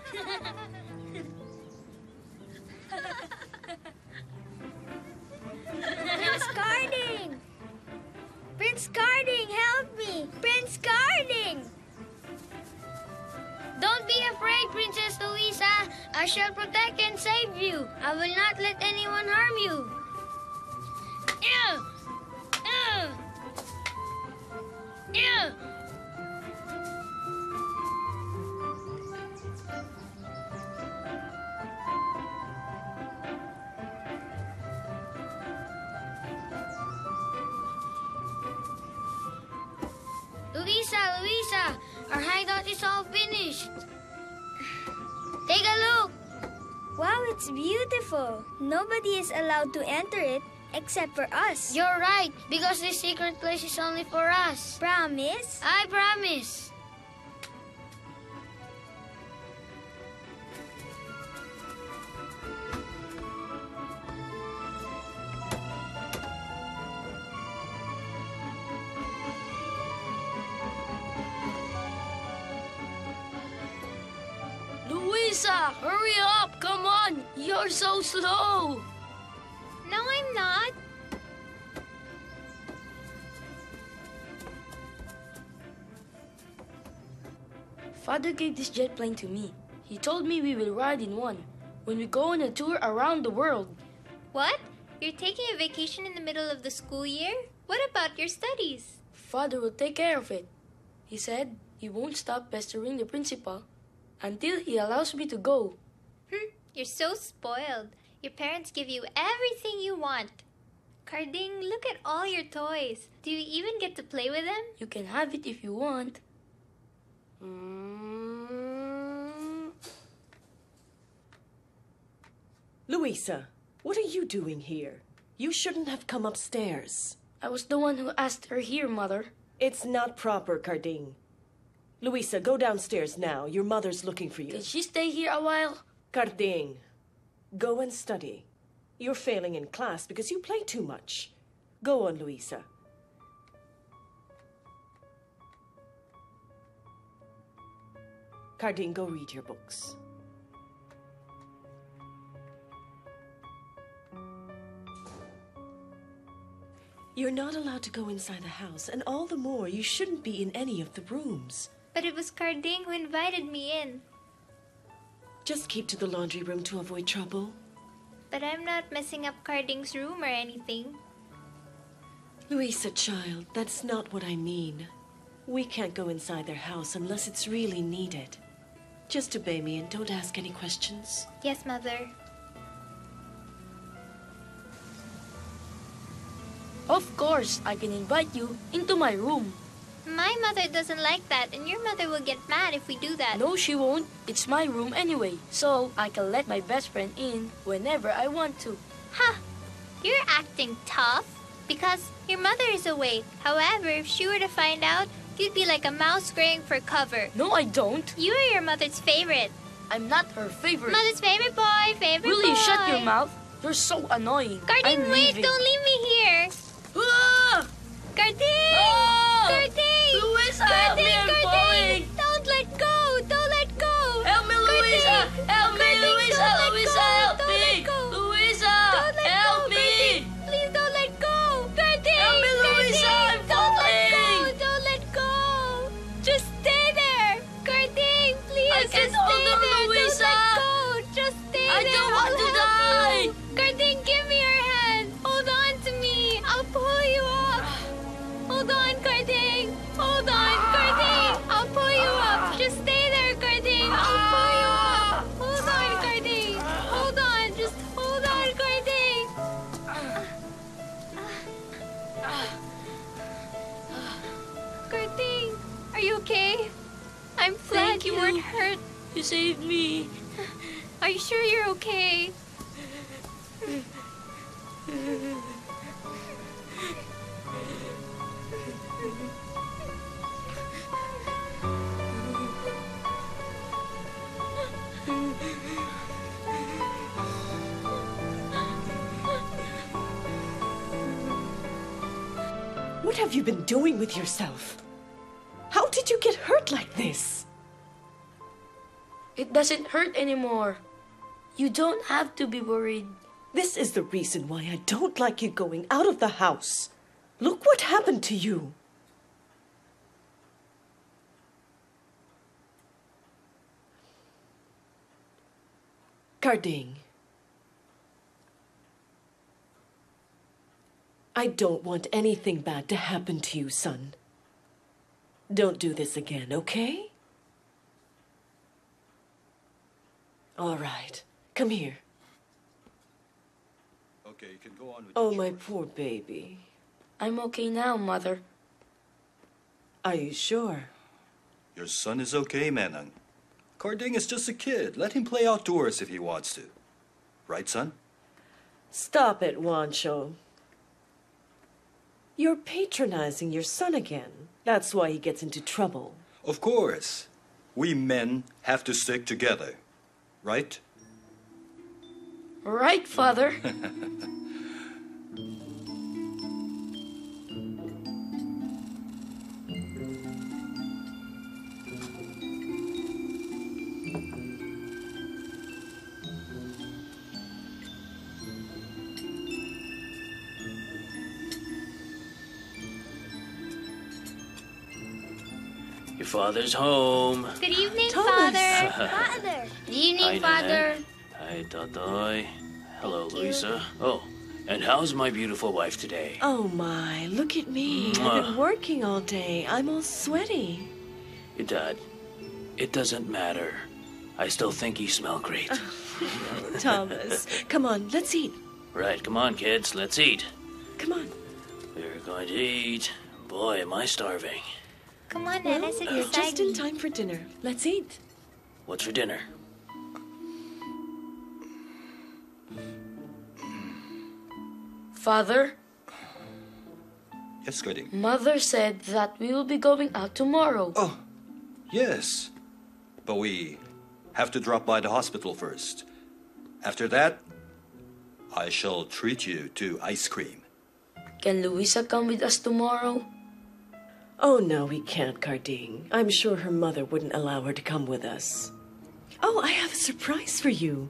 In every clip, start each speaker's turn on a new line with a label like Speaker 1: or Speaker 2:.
Speaker 1: Prince Carding! Prince Carding, help me! Prince Carding! Don't be afraid, Princess Louisa. I shall protect and save you. I will not let anyone harm you. Ew! Ew! Ew! Louisa, our hideout is all finished. Take a look. Wow, it's beautiful. Nobody is allowed to enter it except for us. You're right, because this secret place is only for us. Promise? I promise.
Speaker 2: Louisa, hurry up! Come on! You're so slow!
Speaker 1: No, I'm not.
Speaker 2: Father gave this jet plane to me. He told me we will ride in one when we go on a tour around the world.
Speaker 3: What? You're taking a vacation in the middle of the school year? What about your studies?
Speaker 2: Father will take care of it. He said he won't stop pestering the principal until he allows me to go.
Speaker 3: You're so spoiled. Your parents give you everything you want. Carding, look at all your toys. Do you even get to play with them?
Speaker 2: You can have it if you want.
Speaker 4: Louisa, what are you doing here? You shouldn't have come upstairs.
Speaker 2: I was the one who asked her here, Mother.
Speaker 4: It's not proper, Carding. Louisa, go downstairs now. Your mother's looking for you.
Speaker 2: Can she stay here a while?
Speaker 4: Carding, go and study. You're failing in class because you play too much. Go on, Louisa. Carding, go read your books. You're not allowed to go inside the house, and all the more, you shouldn't be in any of the rooms.
Speaker 3: But it was Carding who invited me in.
Speaker 4: Just keep to the laundry room to avoid trouble.
Speaker 3: But I'm not messing up Carding's room or anything.
Speaker 4: Louisa, child, that's not what I mean. We can't go inside their house unless it's really needed. Just obey me and don't ask any questions.
Speaker 3: Yes, Mother.
Speaker 2: Of course, I can invite you into my room.
Speaker 3: My mother doesn't like that, and your mother will get mad if we do that.
Speaker 2: No, she won't. It's my room anyway, so I can let my best friend in whenever I want to.
Speaker 3: Ha! You're acting tough because your mother is awake. However, if she were to find out, you'd be like a mouse scurrying for cover.
Speaker 2: No, I don't.
Speaker 3: You are your mother's favorite.
Speaker 2: I'm not her favorite.
Speaker 3: Mother's favorite boy, favorite
Speaker 2: Will
Speaker 3: boy.
Speaker 2: you shut your mouth? You're so annoying.
Speaker 3: Carding,
Speaker 2: I'm
Speaker 3: wait,
Speaker 2: leaving.
Speaker 3: don't leave me here.
Speaker 2: Ah!
Speaker 3: Carding!
Speaker 2: Ah!
Speaker 3: Carding!
Speaker 2: Louisa, help me, I'm falling.
Speaker 3: Don't let go! Don't let go!
Speaker 2: Help me, Louisa! Help me,
Speaker 3: Carding,
Speaker 2: Louisa!
Speaker 3: don't let
Speaker 2: Louisa,
Speaker 3: go.
Speaker 2: help
Speaker 3: Don't
Speaker 2: me!
Speaker 3: let go.
Speaker 2: Louisa,
Speaker 3: Don't let
Speaker 2: help
Speaker 3: go,
Speaker 2: me!
Speaker 3: Carding. Please don't let go! Carding!
Speaker 2: Help me, Louisa,
Speaker 3: Carding,
Speaker 2: I'm
Speaker 3: don't let
Speaker 2: falling.
Speaker 3: go! Don't let go! Just stay there! Carding, please!
Speaker 2: I
Speaker 3: just
Speaker 2: can't
Speaker 3: stay
Speaker 2: hold on,
Speaker 3: there!
Speaker 2: Louisa.
Speaker 3: Don't let go! Just stay
Speaker 2: I
Speaker 3: there!
Speaker 2: don't want
Speaker 3: I'll
Speaker 2: to
Speaker 3: help
Speaker 2: die.
Speaker 3: you. Carding, give me your hand! Hold on to me! I'll pull you up! Hold on, Carding! Hold on, Carding! I'll pull you up! Just stay there, Carding! I'll pull you up! Hold on, Carding! Hold on! Just hold on, Carding! Carding, are you okay? I'm glad
Speaker 2: Thank
Speaker 3: you
Speaker 2: you.
Speaker 3: weren't hurt.
Speaker 2: You saved me.
Speaker 3: Are you sure you're okay?
Speaker 4: What have you been doing with yourself? How did you get hurt like this?
Speaker 2: It doesn't hurt anymore. You don't have to be worried.
Speaker 4: This is the reason why I don't like you going out of the house. Look what happened to you. Carding. I don't want anything bad to happen to you, son. Don't do this again, okay? All right. Come here.
Speaker 5: Okay, you can go on with
Speaker 4: Oh,
Speaker 5: your
Speaker 4: my
Speaker 5: chores.
Speaker 4: poor baby.
Speaker 2: I'm okay now, Mother.
Speaker 4: Are you sure?
Speaker 5: Your son is okay, Manang. Carding is just a kid. Let him play outdoors if he wants to. Right, son?
Speaker 4: Stop it, Wancho. You're patronizing your son again. That's why he gets into trouble.
Speaker 5: Of course. We men have to stick together. Right?
Speaker 2: Right, Father.
Speaker 6: Your father's home.
Speaker 3: Good evening,
Speaker 4: Thomas.
Speaker 3: Father.
Speaker 1: Father.
Speaker 2: Good evening,
Speaker 6: Hi,
Speaker 2: Father.
Speaker 6: Hi, Totoy. Hello,
Speaker 1: Thank you.
Speaker 6: Luisa. Oh, and how's my beautiful wife today?
Speaker 4: Oh, my. Look at me. I've been working all day. I'm all sweaty.
Speaker 6: Your dad. It doesn't matter. I still think you smell great.
Speaker 4: Thomas, come on. Let's eat.
Speaker 6: Right, come on, kids. Let's eat.
Speaker 4: Come on.
Speaker 6: We're going to eat. Boy, am I starving.
Speaker 3: Come on,
Speaker 4: Well,
Speaker 3: Nana, sit
Speaker 4: you're
Speaker 3: beside
Speaker 4: just in
Speaker 3: me.
Speaker 4: time for dinner. Let's eat.
Speaker 6: What's for dinner?
Speaker 2: Father,
Speaker 5: Yes, Carding.
Speaker 2: Mother said that we will be going out tomorrow.
Speaker 5: Oh, yes. But we have to drop by the hospital first. After that, I shall treat you to ice cream.
Speaker 2: Can Luisa come with us tomorrow?
Speaker 4: Oh, no, we can't, Carding. I'm sure her mother wouldn't allow her to come with us. Oh, I have a surprise for you.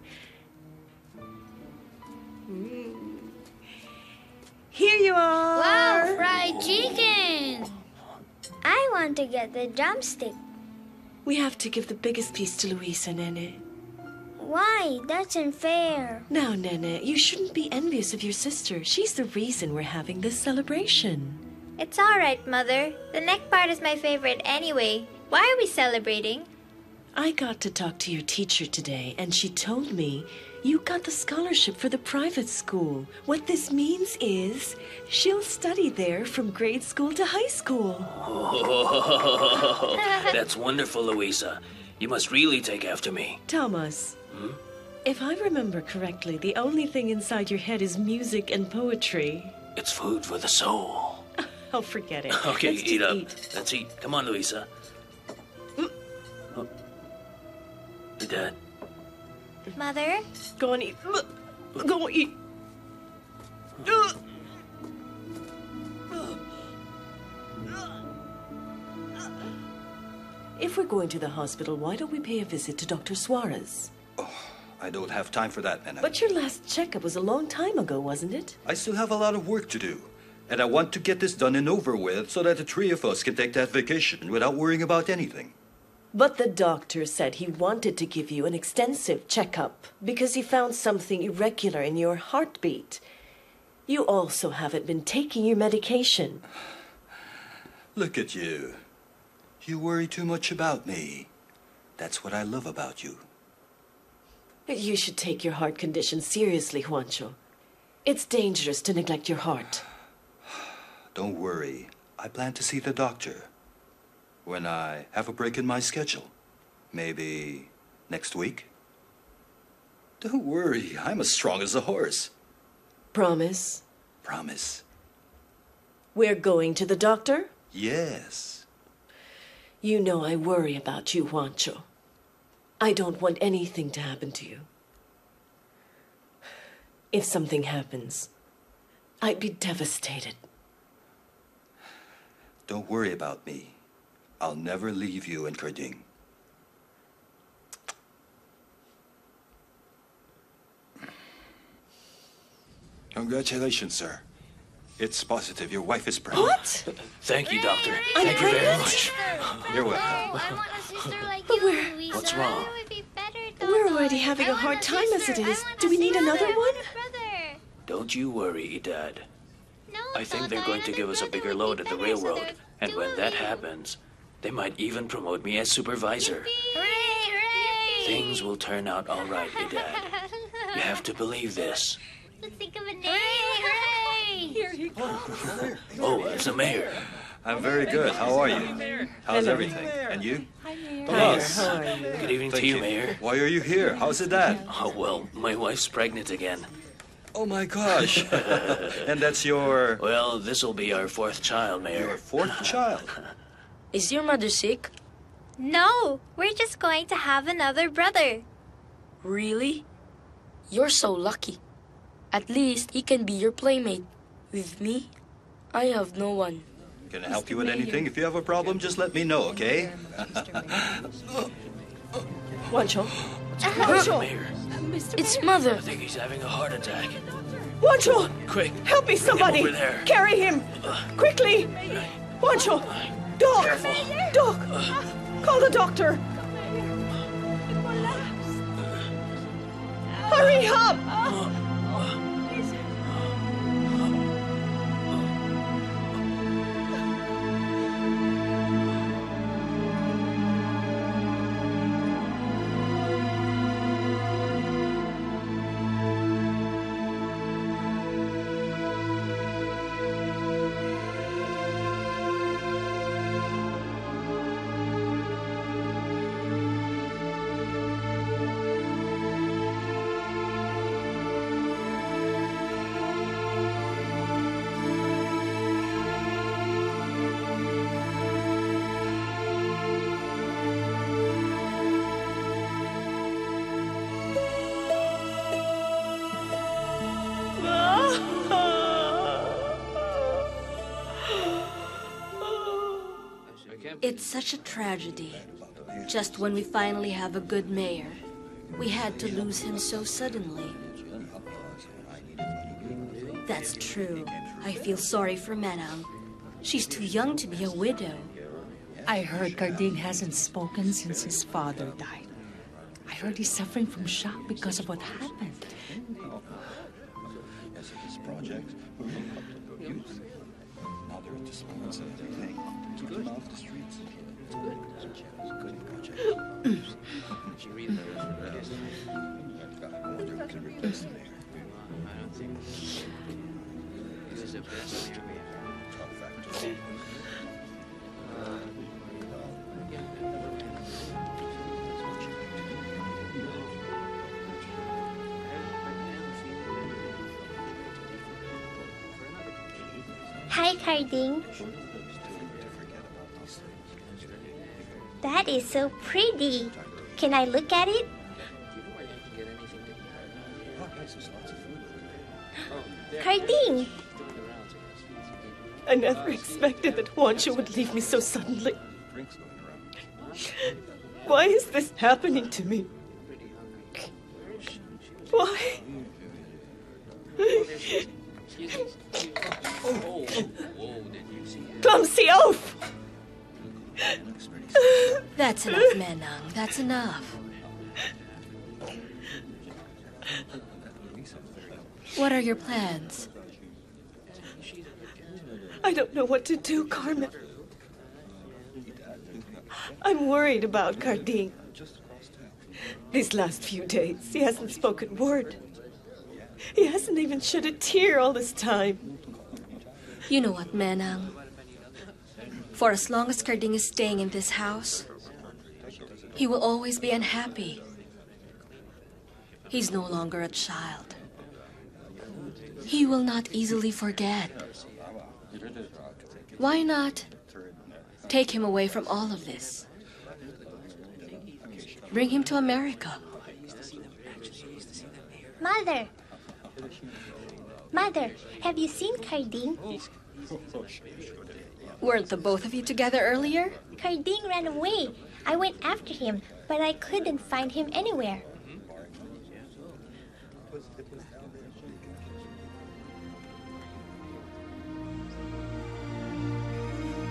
Speaker 4: Here you are.
Speaker 1: Wow, fried chicken. I want to get the drumstick.
Speaker 4: We have to give the biggest piece to Luisa, Nene.
Speaker 1: Why? That's unfair.
Speaker 4: Now, Nene, you shouldn't be envious of your sister. She's the reason we're having this celebration.
Speaker 3: It's all right, Mother. The neck part is my favorite anyway. Why are we celebrating?
Speaker 4: I got to talk to your teacher today, and she told me you got the scholarship for the private school. What this means is she'll study there from grade school to high school.
Speaker 6: Oh, that's wonderful, Luisa. You must really take after me.
Speaker 4: Thomas, if I remember correctly, the only thing inside your head is music and poetry.
Speaker 6: It's food for the soul.
Speaker 4: Oh, forget it.
Speaker 6: Okay,
Speaker 4: Let's
Speaker 6: eat
Speaker 4: just
Speaker 6: up.
Speaker 4: eat.
Speaker 6: Let's eat. Come on, Luisa. Oh. Your dad.
Speaker 3: Mother?
Speaker 4: Go on, eat. Go on, eat. If we're going to the hospital, why don't we pay a visit to Dr. Suarez?
Speaker 5: I don't have time for that, Manang.
Speaker 4: But your last checkup was a long time ago, wasn't it?
Speaker 5: I still have a lot of work to do. And I want to get this done and over with so that the three of us can take that vacation without worrying about anything.
Speaker 4: But the doctor said he wanted to give you an extensive checkup because he found something irregular in your heartbeat. You also haven't been taking your medication.
Speaker 5: Look at you. You worry too much about me. That's what I love about you.
Speaker 4: You should take your heart condition seriously, Juancho. It's dangerous to neglect your heart.
Speaker 5: Don't worry. I plan to see the doctor when I have a break in my schedule. Maybe next week? Don't worry. I'm as strong as a horse.
Speaker 4: Promise?
Speaker 5: Promise.
Speaker 4: We're going to the doctor?
Speaker 5: Yes.
Speaker 4: You know I worry about you, Juancho. I don't want anything to happen to you. If something happens, I'd be devastated.
Speaker 5: Don't worry about me. I'll never leave you and Carding. Congratulations, sir. It's positive. Your wife is pregnant.
Speaker 4: What?
Speaker 6: Thank you, Doctor.
Speaker 4: I'm
Speaker 6: Thank you very
Speaker 4: pregnant?
Speaker 6: much.
Speaker 5: You're
Speaker 1: No,
Speaker 5: welcome.
Speaker 1: I want a sister like
Speaker 4: But
Speaker 1: you,
Speaker 4: we're-
Speaker 1: Luisa.
Speaker 6: What's wrong?
Speaker 3: It would be better,
Speaker 4: We're
Speaker 3: Dodo.
Speaker 4: already having
Speaker 1: I
Speaker 4: a
Speaker 1: want
Speaker 4: hard time as it
Speaker 1: sister.
Speaker 4: is.
Speaker 1: I want
Speaker 4: Do
Speaker 1: a
Speaker 4: we need
Speaker 1: sister.
Speaker 4: another
Speaker 1: I
Speaker 4: one?
Speaker 1: want a brother.
Speaker 6: Don't you worry, Dad.
Speaker 3: No,
Speaker 6: I think
Speaker 3: Dodo,
Speaker 6: they're going to
Speaker 3: another
Speaker 6: give us a
Speaker 3: brother
Speaker 6: bigger
Speaker 3: would be
Speaker 6: load at the
Speaker 3: better, so
Speaker 6: railroad.
Speaker 3: there's
Speaker 6: And
Speaker 3: two
Speaker 6: when
Speaker 3: of
Speaker 6: that
Speaker 3: you.
Speaker 6: happens, they might even promote me as supervisor.
Speaker 1: Hooray, hooray!
Speaker 6: Things will turn out all right, Dad. You have to believe this.
Speaker 3: Let's think of a name.
Speaker 1: Hooray!
Speaker 4: Here he comes.
Speaker 6: Oh, it's the mayor.
Speaker 5: I'm very good. How are you? How's everything? And you?
Speaker 4: Hi, Mayor.
Speaker 5: Boss.
Speaker 4: How are you?
Speaker 6: Good evening
Speaker 5: Thank
Speaker 6: to you, Mayor.
Speaker 5: Why are you here? How's it that?
Speaker 6: Oh, well, my wife's pregnant again.
Speaker 5: Oh my gosh. And that's your
Speaker 6: Well, this'll be our fourth child, Mayor.
Speaker 5: fourth child.
Speaker 2: Is your mother sick?
Speaker 3: No, we're just going to have another brother.
Speaker 2: Really? You're so lucky. At least he can be your playmate. With me, I have no one.
Speaker 5: Can I help you with anything? If you have a problem, just let me know, okay?
Speaker 4: Wancho.
Speaker 6: Mayor,
Speaker 2: It's Mother.
Speaker 6: I think he's having a heart attack.
Speaker 4: Wancho!
Speaker 6: Quick,
Speaker 4: Help me, somebody!
Speaker 6: over there.
Speaker 4: Carry him! Quickly! Wancho! Doc!
Speaker 6: Careful.
Speaker 4: Doc! Call the doctor! Hurry up!
Speaker 7: It's such a tragedy. Just when we finally have a good mayor, we had to lose him so suddenly. That's true. I feel sorry for Manang. She's too young to be a widow.
Speaker 8: I heard Carding hasn't spoken since his father died. I heard he's suffering from shock because of what happened.
Speaker 5: This project youth. Now they're at the sports and everything. Keep them off the streets. Good project. I wonder who can replace the mayor. Truck factory.
Speaker 3: Hi, Carding. That is so pretty. Can I look at it? Carding!
Speaker 4: I never expected that Wancho would leave me so suddenly. Why is this happening to me? Why? Clumsy oaf!
Speaker 7: That's enough, Manang. That's enough. What are your plans?
Speaker 4: I don't know what to do, Carmen. I'm worried about Carding. These last few days, he hasn't spoken a word. He hasn't even shed a tear all this time.
Speaker 7: You know what, Manang? For as long as Carding is staying in this house, he will always be unhappy. He's no longer a child. He will not easily forget. Why not take him away from all of this? Bring him to America.
Speaker 3: Mother! Mother, have you seen Carding?
Speaker 7: Weren't the both of you together earlier?
Speaker 3: Carding ran away. I went after him, but I couldn't find him anywhere.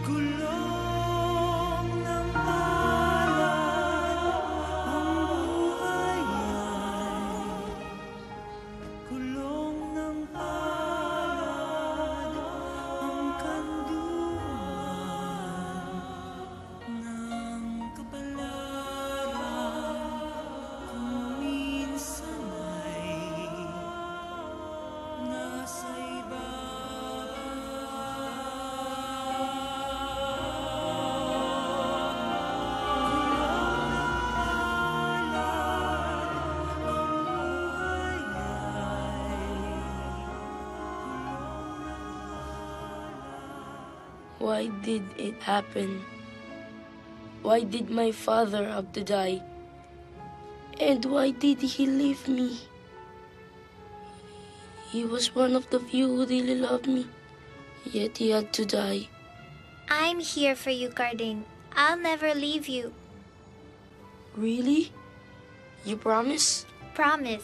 Speaker 2: Why did it happen? Why did my father have to die? And why did he leave me? He was one of the few who really loved me, yet he had to die.
Speaker 3: I'm here for you, Carding. I'll never leave you.
Speaker 2: Really? You promise?
Speaker 3: Promise.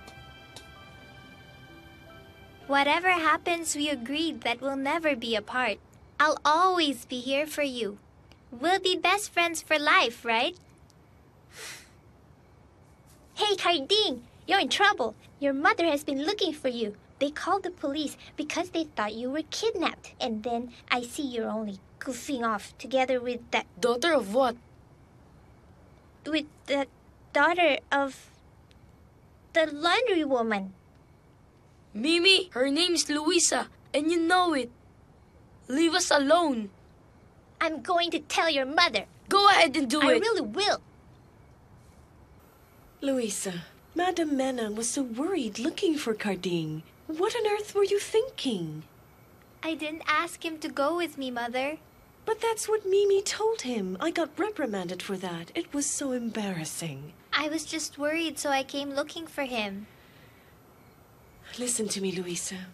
Speaker 3: Whatever happens, we agreed that we'll never be apart. I'll always be here for you. We'll be best friends for life, right? Hey, Carding! You're in trouble. Your mother has been looking for you. They called the police because they thought you were kidnapped. And then I see you're only goofing off together with that...
Speaker 2: Daughter of what?
Speaker 3: With the daughter of... the laundry woman.
Speaker 2: Mimi, her name's Luisa, and you know it. Leave us alone.
Speaker 3: I'm going to tell your mother.
Speaker 2: Go ahead and do it.
Speaker 3: I really will.
Speaker 4: Luisa, Madame Menang was so worried looking for Carding. What on earth were you thinking?
Speaker 3: I didn't ask him to go with me, Mother.
Speaker 4: But that's what Mimi told him. I got reprimanded for that. It was so embarrassing.
Speaker 3: I was just worried, so I came looking for him.
Speaker 4: Listen to me, Luisa.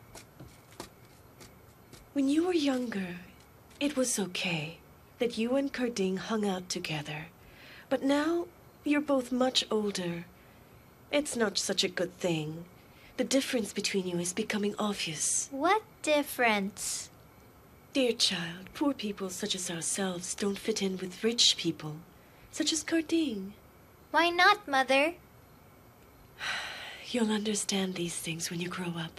Speaker 4: When you were younger, it was okay that you and Carding hung out together. But now, you're both much older. It's not such a good thing. The difference between you is becoming obvious.
Speaker 3: What difference?
Speaker 4: Dear child, poor people such as ourselves don't fit in with rich people, such as Carding.
Speaker 3: Why not, Mother?
Speaker 4: You'll understand these things when you grow up.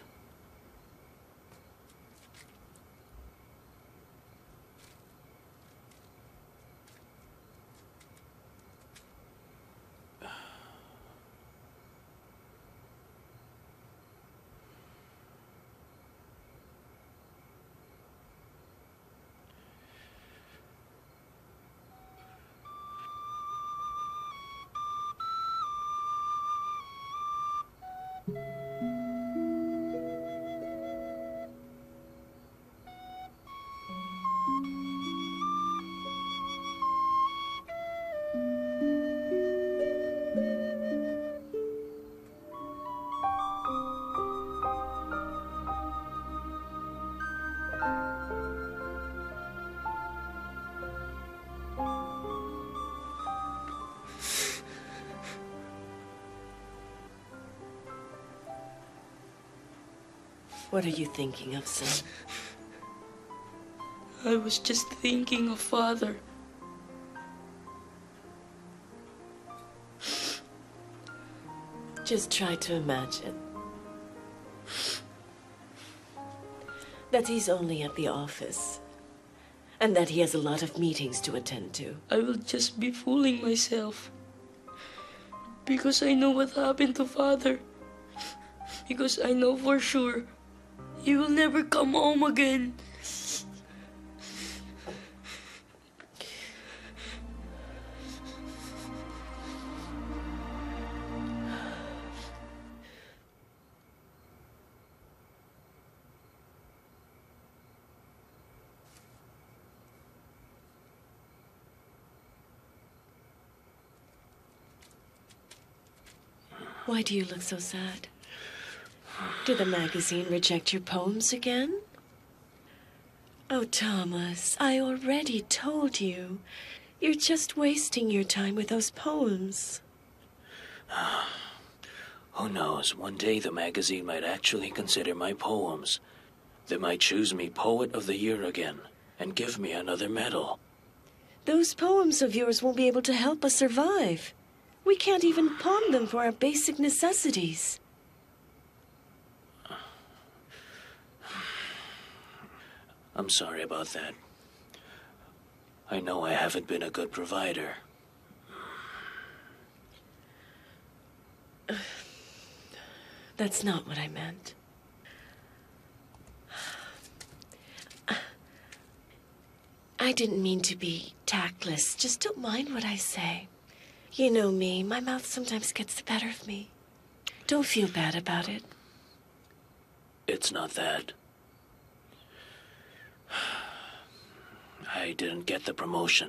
Speaker 4: What are you thinking of, son?
Speaker 2: I was just thinking of Father.
Speaker 4: Just try to imagine that he's only at the office and that he has a lot of meetings to attend to.
Speaker 2: I will just be fooling myself. Because I know what happened to Father. Because I know for sure he will never come home again.
Speaker 4: Why do you look so sad? Did the magazine reject your poems again? Oh, Thomas, I already told you. You're just wasting your time with those poems.
Speaker 6: Who knows, one day the magazine might actually consider my poems. They might choose me Poet of the Year again. and give me another medal.
Speaker 4: Those poems of yours won't be able to help us survive. We can't even pawn them for our basic necessities.
Speaker 6: I'm sorry about that. I know I haven't been a good provider.
Speaker 4: That's not what I meant. I didn't mean to be tactless. Just don't mind what I say. You know me, my mouth sometimes gets the better of me. Don't feel bad about it.
Speaker 6: It's not that. I didn't get the promotion.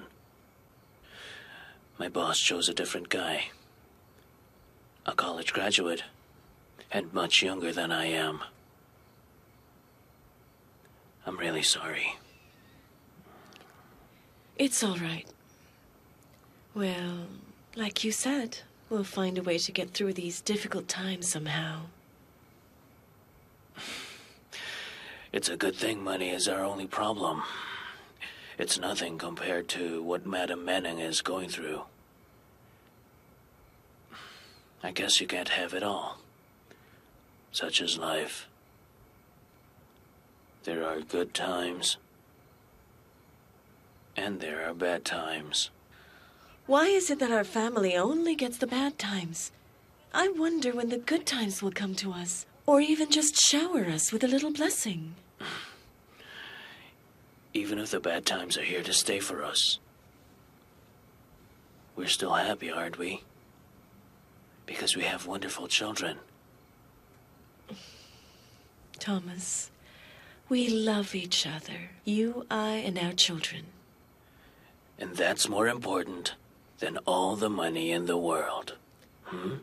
Speaker 6: My boss chose a different guy. A college graduate, and much younger than I am. I'm really sorry.
Speaker 4: It's all right. Well, like you said, we'll find a way to get through these difficult times somehow.
Speaker 6: It's a good thing money is our only problem. It's nothing compared to what Madam Manning is going through. I guess you can't have it all. Such is life. There are good times, and there are bad times.
Speaker 4: Why is it that our family only gets the bad times? I wonder when the good times will come to us, or even just shower us with a little blessing.
Speaker 6: Even if the bad times are here to stay for us, we're still happy, aren't we? Because we have wonderful children.
Speaker 4: Thomas, we love each other. You, I, and our children.
Speaker 6: And that's more important than all the money in the world. Hmm?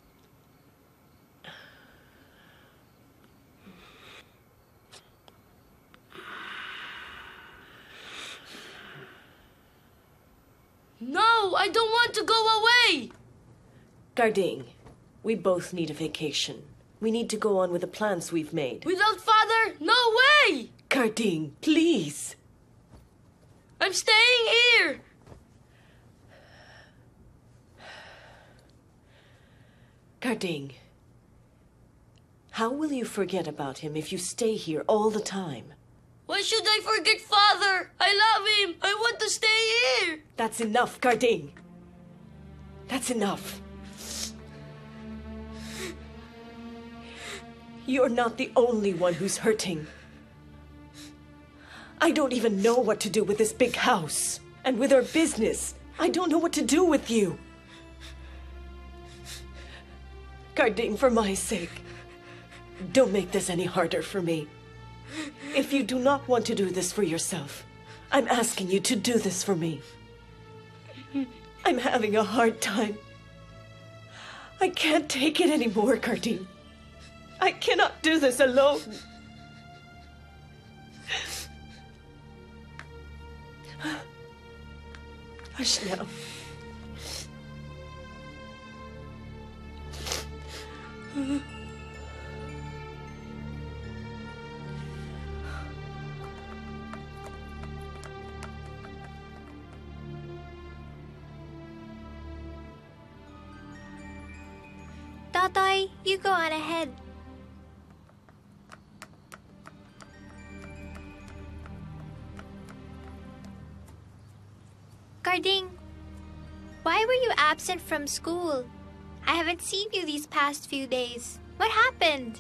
Speaker 2: No, I don't want to go away!
Speaker 4: Garding, we both need a vacation. We need to go on with the plans we've made.
Speaker 2: Without Father, no way!
Speaker 4: Garding, please!
Speaker 2: I'm staying here!
Speaker 4: Garding, how will you forget about him if you stay here all the time?
Speaker 2: Why should I forget Father? I love him! I want to stay here!
Speaker 4: That's enough, Garding. That's enough. You're not the only one who's hurting. I don't even know what to do with this big house. And with our business, I don't know what to do with you. Garding, for my sake, don't make this any harder for me. If you do not want to do this for yourself, I'm asking you to do this for me. I'm having a hard time. I can't take it anymore, Garding. I cannot do this alone. Hush now.
Speaker 3: Totoy, you go on ahead. Garding, why were you absent from school? I haven't seen you these past few days. What happened?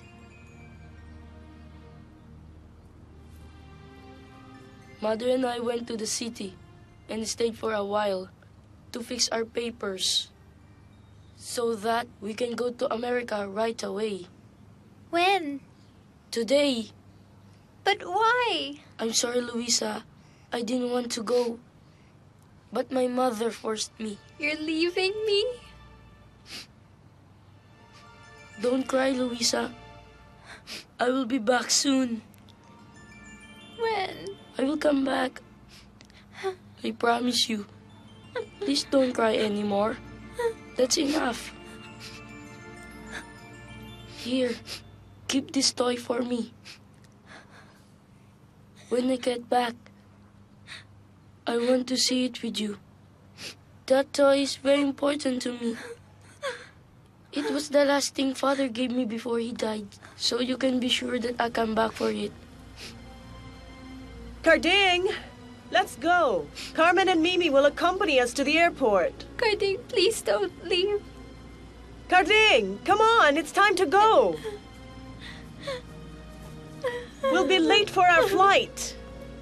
Speaker 2: Mother and I went to the city and stayed for a while to fix our papers so that we can go to America right away.
Speaker 3: When?
Speaker 2: Today.
Speaker 3: But why?
Speaker 2: I'm sorry, Luisa. I didn't want to go. But my mother forced me.
Speaker 3: You're leaving me?
Speaker 2: Don't cry, Luisa. I will be back soon.
Speaker 3: When?
Speaker 2: I will come back. I promise you. Please don't cry anymore. That's enough. Here, keep this toy for me. When I get back, I want to see it with you. That toy is very important to me. It was the last thing Father gave me before he died, so you can be sure that I'll come back for it.
Speaker 4: Carding, let's go. Carmen and Mimi will accompany us to the airport.
Speaker 7: Carding, please don't leave.
Speaker 4: Carding, come on, it's time to go. We'll be late for our flight.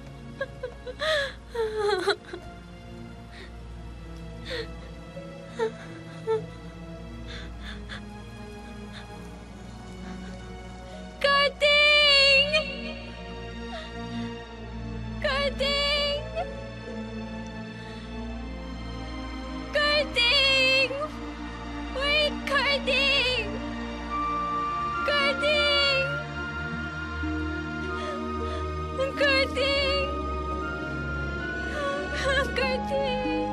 Speaker 3: Carding! Carding! Carding! Wait, Carding! Carding! Carding! Carding!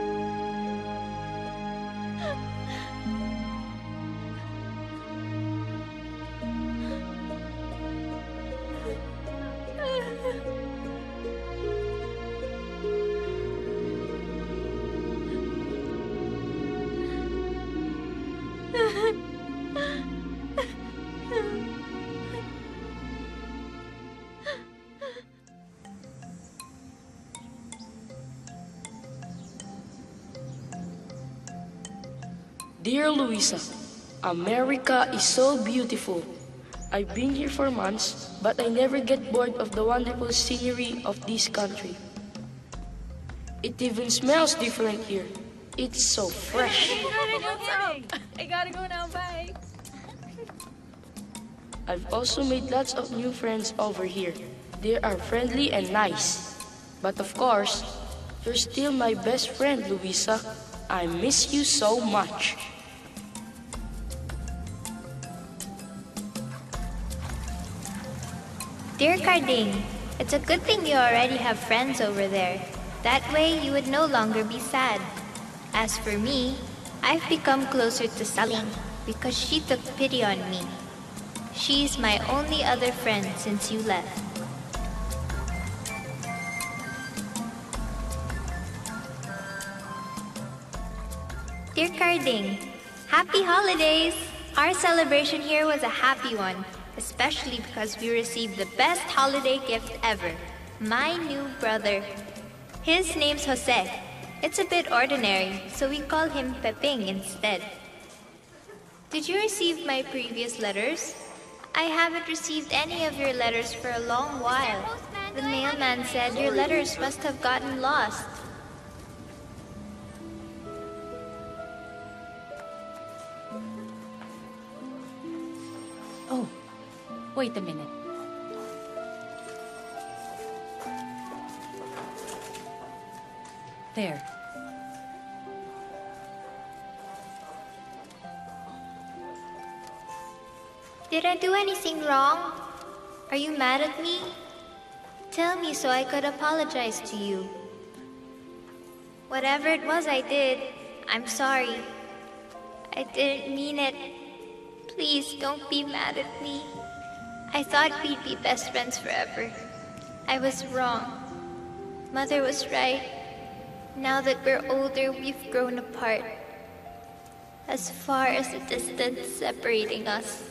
Speaker 2: Dear Luisa, America is so beautiful. I've been here for months, but I never get bored of the wonderful scenery of this country. It even smells different here. It's so fresh.
Speaker 3: I gotta go now, bye.
Speaker 2: I've also made lots of new friends over here. They are friendly and nice. But of course, you're still my best friend, Luisa. I miss you so much.
Speaker 1: Dear Carding, it's a good thing you already have friends over there. That way you would no longer be sad. As for me, I've become closer to Saling because she took pity on me. She's my only other friend since you left. Dear Carding, happy holidays! Our celebration here was a happy one, especially because we received the best holiday gift ever, my new brother. His name's Jose. It's a bit ordinary, so we call him Peping instead. Did you receive my previous letters? I haven't received any of your letters for a long while. The mailman said your letters must have gotten lost.
Speaker 8: Oh, wait a minute. There.
Speaker 1: Did I do anything wrong? Are you mad at me? Tell me so I could apologize to you. Whatever it was I did, I'm sorry. I didn't mean it. Please don't be mad at me. I thought we'd be best friends forever. I was wrong. Mother was right. Now that we're older, we've grown apart. As far as the distance separating us.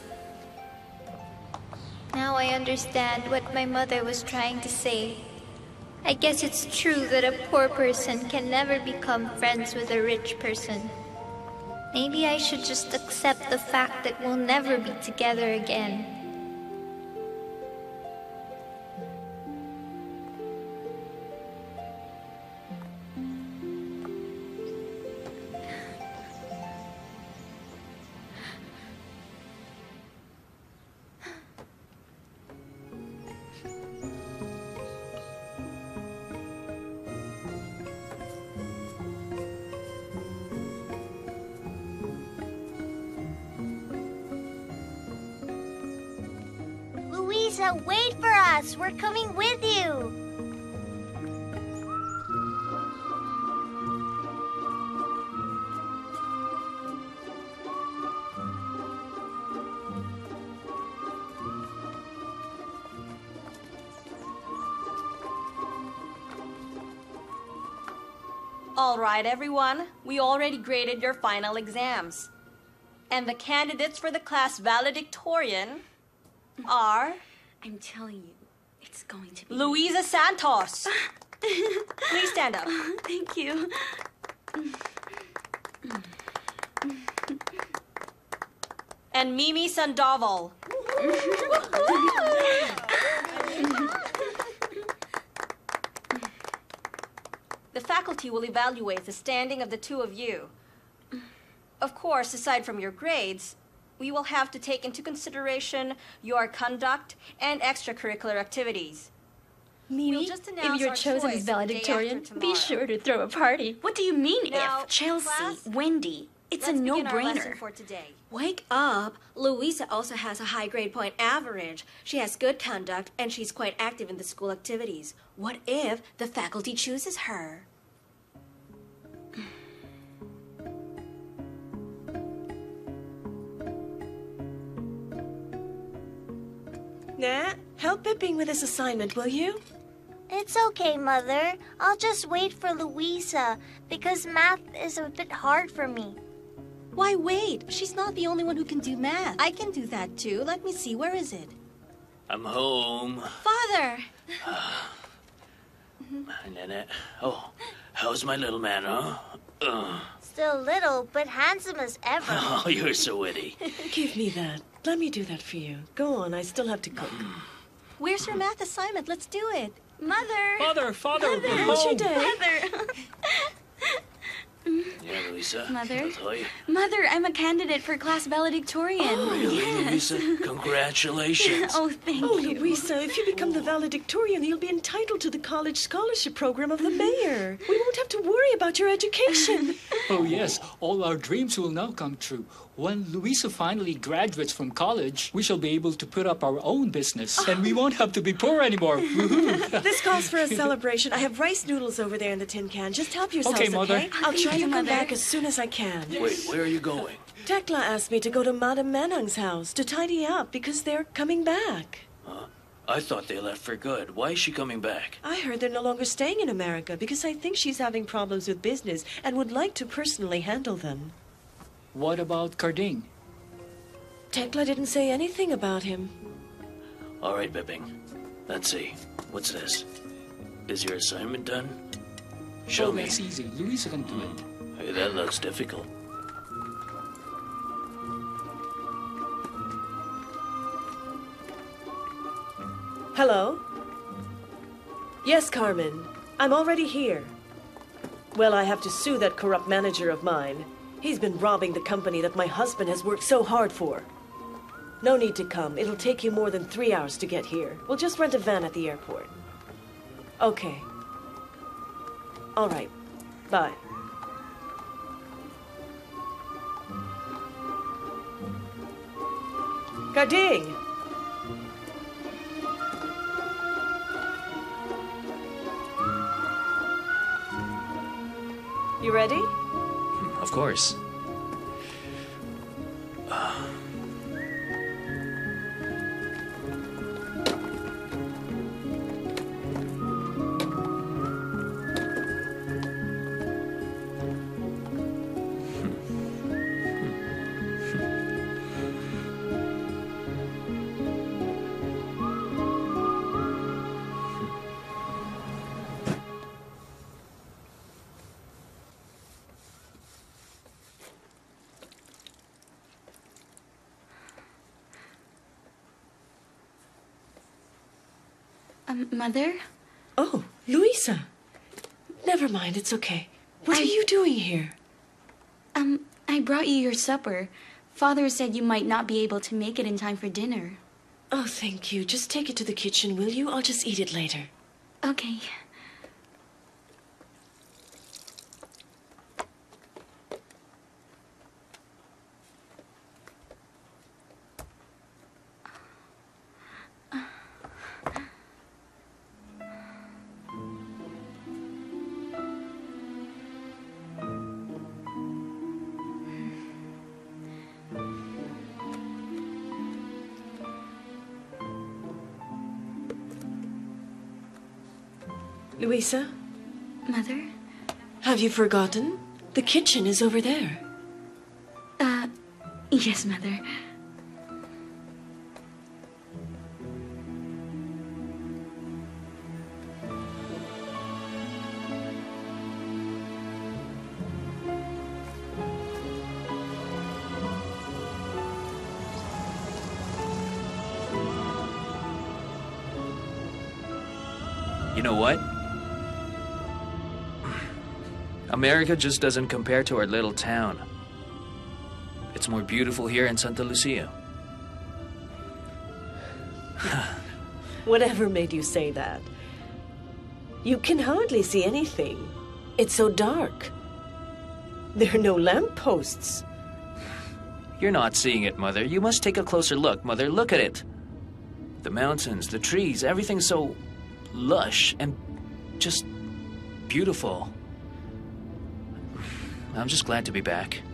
Speaker 1: Now I understand what my mother was trying to say. I guess it's true that a poor person can never become friends with a rich person. Maybe I should just accept the fact that we'll never be together again.
Speaker 9: Luisa, wait for us. We're coming with you.
Speaker 7: All right, everyone. We already graded your final exams. And the candidates for the class valedictorian are...
Speaker 3: I'm telling you, it's going to be...
Speaker 7: Luisa Santos. Please stand up.
Speaker 3: Thank you.
Speaker 7: And Mimi Sandoval. The faculty will evaluate the standing of the two of you. Of course, aside from your grades, we will have to take into consideration your conduct and extracurricular activities.
Speaker 3: Mimi,
Speaker 7: We'll just
Speaker 3: if
Speaker 7: announce
Speaker 3: you're
Speaker 7: our
Speaker 3: chosen
Speaker 7: choice
Speaker 3: as
Speaker 7: the day
Speaker 3: valedictorian,
Speaker 7: after
Speaker 3: be
Speaker 7: tomorrow.
Speaker 3: sure to throw a party. What do you mean
Speaker 7: Now,
Speaker 3: if? Chelsea,
Speaker 7: class,
Speaker 3: Wendy, it's
Speaker 7: Let's
Speaker 3: a
Speaker 7: begin our lesson
Speaker 3: no-brainer.
Speaker 7: for today. Wake up! Louisa also has a high grade point average. She has good conduct and she's quite active in the school activities. What if the faculty chooses her?
Speaker 4: Nat, help Pipping with his assignment, will you?
Speaker 9: It's okay, Mother. I'll just wait for Louisa because math is a bit hard for me.
Speaker 7: Why wait? She's not the only one who can do math. I can do that too. Let me see. Where is it?
Speaker 6: I'm home.
Speaker 7: Father!
Speaker 6: Nanette. Oh, how's my little man, huh?
Speaker 9: Still little, but handsome as ever.
Speaker 6: Oh, you're so witty.
Speaker 4: Give me that. Let me do that for you. Go on, I still have to cook.
Speaker 7: Where's your math assignment? Let's do it.
Speaker 3: Mother!
Speaker 10: Father, we're
Speaker 4: How's your
Speaker 10: home.
Speaker 4: day?
Speaker 6: Yeah, Louisa.
Speaker 3: Mother?
Speaker 6: Atoy.
Speaker 3: Mother, I'm a candidate for class valedictorian.
Speaker 6: Really, Louisa? Congratulations.
Speaker 3: Oh, thank
Speaker 4: Oh,
Speaker 3: you.
Speaker 4: Louisa, if you become the valedictorian, you'll be entitled to the college scholarship program of the mayor. We won't have to worry about your education.
Speaker 10: Oh, yes, all our dreams will now come true. When Louisa finally graduates from college, we shall be able to put up our own business, and we won't have to be poor anymore. Woohoo.
Speaker 4: This calls for a celebration. I have rice noodles over there in the tin can. Just help yourselves,
Speaker 10: Okay, Mother.
Speaker 4: I'll try
Speaker 3: you,
Speaker 4: to come
Speaker 3: Mother.
Speaker 4: back as soon as I can.
Speaker 6: Wait, where are you going?
Speaker 4: Tekla asked me to go to Madame Manang's house to tidy up because they're coming back.
Speaker 6: I thought they left for good. Why is she coming back?
Speaker 4: I heard they're no longer staying in America because I think she's having problems with business and would like to personally handle them.
Speaker 10: What about Carding?
Speaker 4: Tekla didn't say anything about him.
Speaker 6: All right, Bipping. Let's see. What's this? Is your assignment done? Show
Speaker 10: Oh,
Speaker 6: me.
Speaker 10: that's easy. Louisa can do it.
Speaker 6: Hey, that looks difficult.
Speaker 4: Hello? Yes, Carmen. I'm already here. Well, I have to sue that corrupt manager of mine. He's been robbing the company that my husband has worked so hard for. No need to come. It'll take you more than 3 hours to get here. We'll just rent a van at the airport. Okay. All right. Bye. Garding! You ready?
Speaker 11: Of course.
Speaker 3: Mother?
Speaker 4: Oh, Louisa. Never mind, it's okay. What are you doing here?
Speaker 3: I brought you your supper. Father said you might not be able to make it in time for dinner.
Speaker 4: Oh, thank you. Just take it to the kitchen, will you? I'll just eat it later.
Speaker 3: Okay.
Speaker 4: Louisa?
Speaker 3: Mother?
Speaker 4: Have you forgotten? The kitchen is over there.
Speaker 12: Yes, Mother.
Speaker 6: You know what? America just doesn't compare to our little town. It's more beautiful here in Santa Lucia.
Speaker 4: Whatever made you say that? You can hardly see anything. It's so dark. There are no lampposts.
Speaker 6: You're not seeing it, Mother. You must take a closer look, Mother. Look at it. The mountains, the trees, everything's so lush and just beautiful. I'm just glad to be back.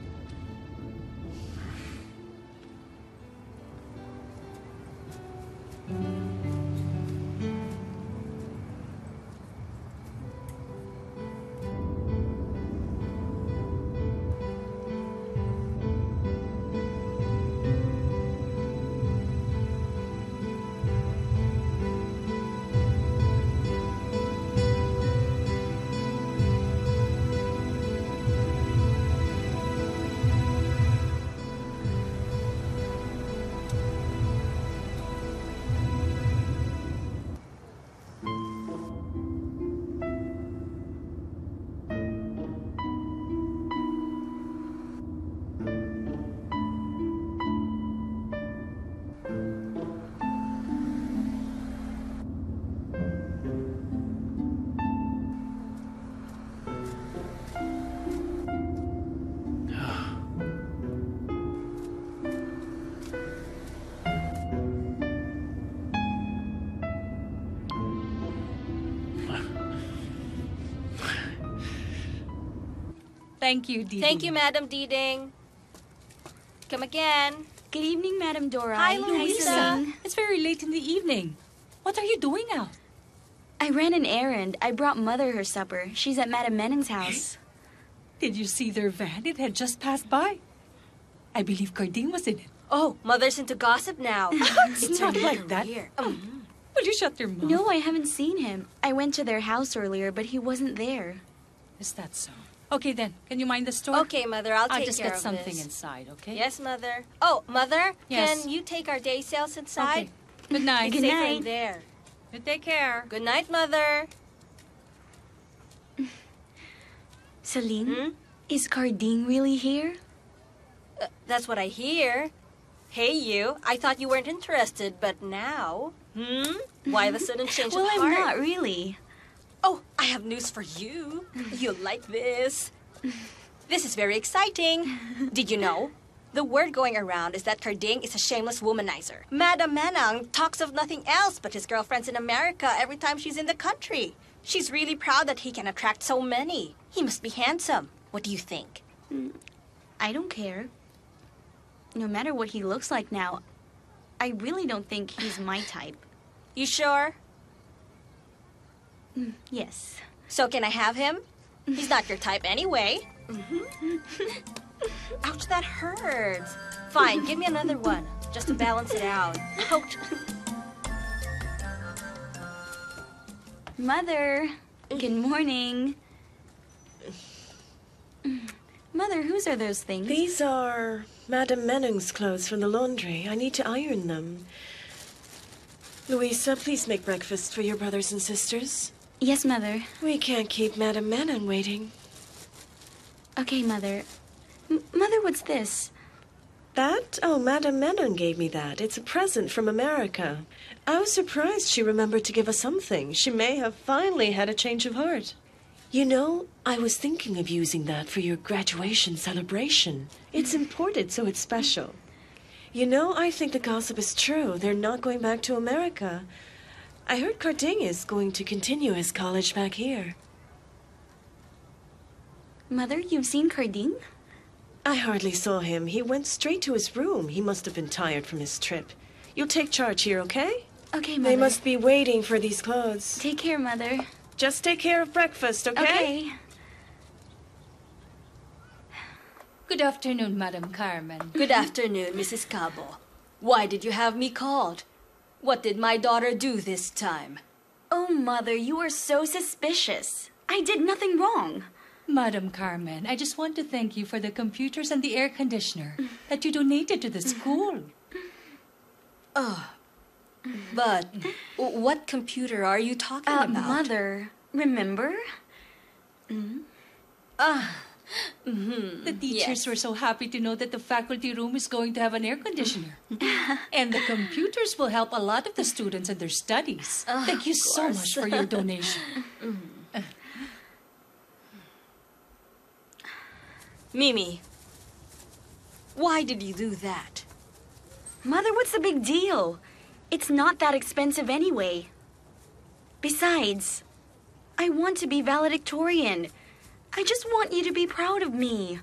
Speaker 8: Thank you, Diding.
Speaker 7: Thank you, Madam Diding. Come again.
Speaker 12: Good evening, Madam Dora.
Speaker 7: Hi, Louisa.
Speaker 8: It's very late in the evening. What are you doing out?
Speaker 12: I ran an errand. I brought Mother her supper. She's at Madam Menning's house.
Speaker 8: Did you see their van? It had just passed by. I believe Carding was in it.
Speaker 7: Oh, Mother's into gossip now.
Speaker 8: It's not like that. Will you shut your mouth?
Speaker 12: No, I haven't seen him. I went to their house earlier, but he wasn't there.
Speaker 8: Is that so? Okay, then. Can you mind the store?
Speaker 7: Okay, Mother. I'll take
Speaker 8: just
Speaker 7: care
Speaker 8: get
Speaker 7: of
Speaker 8: something
Speaker 7: this.
Speaker 8: inside, okay?
Speaker 7: Yes, Mother. Oh, Mother,
Speaker 8: Yes.
Speaker 7: can you take our day sales inside?
Speaker 8: Okay. Good night.
Speaker 7: It's safer in there.
Speaker 8: You take care.
Speaker 7: Good night, Mother.
Speaker 12: Celine, is Carding really here?
Speaker 7: That's what I hear. Hey, you. I thought you weren't interested, but now... Why the sudden change
Speaker 12: Well,
Speaker 7: of
Speaker 12: I'm
Speaker 7: heart?
Speaker 12: not really.
Speaker 7: Oh, I have news for you. You'll like this. This is very exciting. Did you know? The word going around is that Carding is a shameless womanizer. Madam Manang talks of nothing else but his girlfriends in America every time she's in the country. She's really proud that he can attract so many. He must be handsome. What do you think?
Speaker 12: I don't care. No matter what he looks like now, I really don't think he's my type.
Speaker 7: You sure?
Speaker 12: Yes.
Speaker 7: So can I have him? He's not your type anyway. Ouch, that hurts. Fine, give me another one, just to balance it out. Ouch.
Speaker 12: Mother, good morning. Mother, whose are those things?
Speaker 4: These are Madam Menning's clothes from the laundry. I need to iron them. Louisa, please make breakfast for your brothers and sisters.
Speaker 12: Yes, Mother.
Speaker 4: We can't keep Madam Menning waiting.
Speaker 12: Okay, Mother. Mother, what's this?
Speaker 4: That? Oh, Madam Menning gave me that. It's a present from America. I was surprised she remembered to give us something. She may have finally had a change of heart. You know, I was thinking of using that for your graduation celebration. It's imported, so it's special. You know, I think the gossip is true. They're not going back to America. I heard Carding is going to continue his college back here.
Speaker 12: Mother, you've seen Carding?
Speaker 4: I hardly saw him. He went straight to his room. He must have been tired from his trip. You'll take charge here, okay?
Speaker 12: Okay, Mother.
Speaker 4: They must be waiting for these clothes.
Speaker 12: Take care, Mother.
Speaker 4: Just take care of breakfast, okay?
Speaker 12: Okay.
Speaker 8: Good afternoon, Madam Carmen.
Speaker 7: Good afternoon, Mrs. Cabo. Why did you have me called? What did my daughter do this time?
Speaker 12: Oh, Mother, you are so suspicious. I did nothing wrong.
Speaker 8: Madam Carmen, I just want to thank you for the computers and the air conditioner that you donated to the school.
Speaker 7: But what computer are you talking about?
Speaker 12: Mother, remember?
Speaker 8: The teachers were so happy to know that the faculty room is going to have an air conditioner. And the computers will help a lot of the students in their studies. Thank you so much for your donation.
Speaker 7: Mimi, why did you do that?
Speaker 12: Mother, what's the big deal? It's not that expensive anyway. Besides, I want to be valedictorian. I just want you to be proud of me.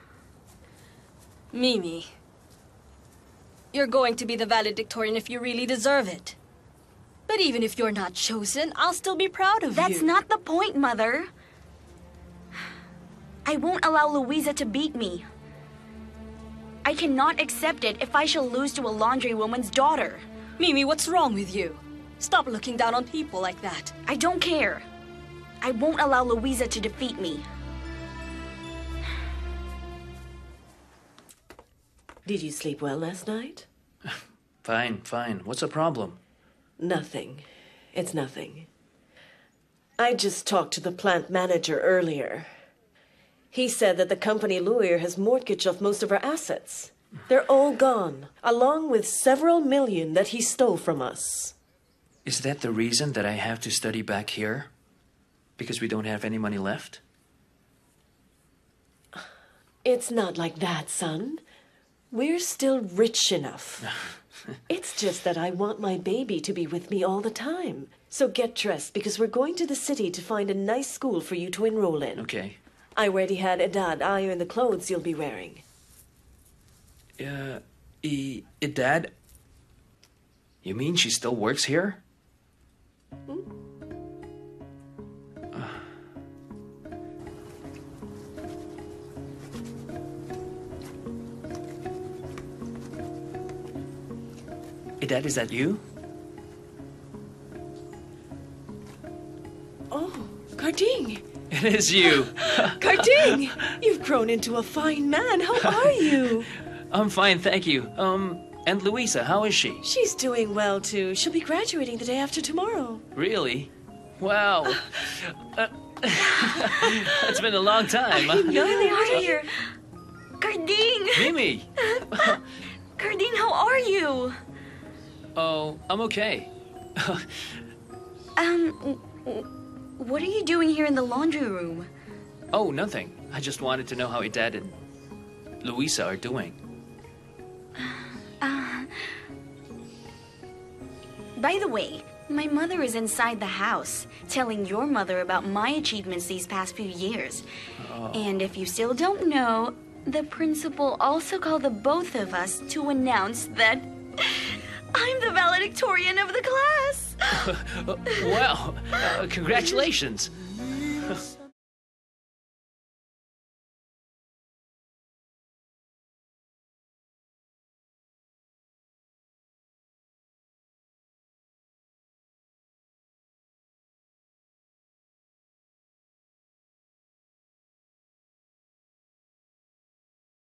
Speaker 7: Mimi, you're going to be the valedictorian if you really deserve it. But even if you're not chosen, I'll still be proud of you.
Speaker 12: That's not the point, Mother. I won't allow Louisa to beat me. I cannot accept it if I shall lose to a laundrywoman's daughter.
Speaker 7: Mimi, what's wrong with you? Stop looking down on people like that.
Speaker 12: I don't care. I won't allow Louisa to defeat me.
Speaker 4: Did you sleep well last night?
Speaker 6: Fine, fine. What's the problem?
Speaker 4: Nothing. It's nothing. I just talked to the plant manager earlier. He said that the company lawyer has mortgaged off most of our assets. They're all gone, along with several million that he stole from us.
Speaker 6: Is that the reason that I have to study back here? Because we don't have any money left?
Speaker 4: It's not like that, son. We're still rich enough. It's just that I want my baby to be with me all the time. So get dressed, because we're going to the city to find a nice school for you to enroll in.
Speaker 6: Okay.
Speaker 4: I already had Edad iron the clothes you'll be wearing.
Speaker 6: Dad? You mean she still works here? Dad, is that you?
Speaker 4: Oh, Carding!
Speaker 6: It is you!
Speaker 4: Carding! You've grown into a fine man. How are you?
Speaker 6: I'm fine, thank you. And Louisa, how is she?
Speaker 4: She's doing well, too. She'll be graduating the day after tomorrow.
Speaker 6: Really? Wow. It's been a long time.
Speaker 4: I know.
Speaker 12: They are here. Carding!
Speaker 6: Mimi!
Speaker 12: Carding, how are you?
Speaker 6: Oh, I'm okay.
Speaker 12: What are you doing here in the laundry room?
Speaker 6: Oh, nothing. I just wanted to know how Dad and Louisa are doing.
Speaker 12: By the way, my mother is inside the house, telling your mother about my achievements these past few years. And if you still don't know, the principal also called the both of us to announce that I'm the valedictorian of the class.
Speaker 6: Wow, congratulations.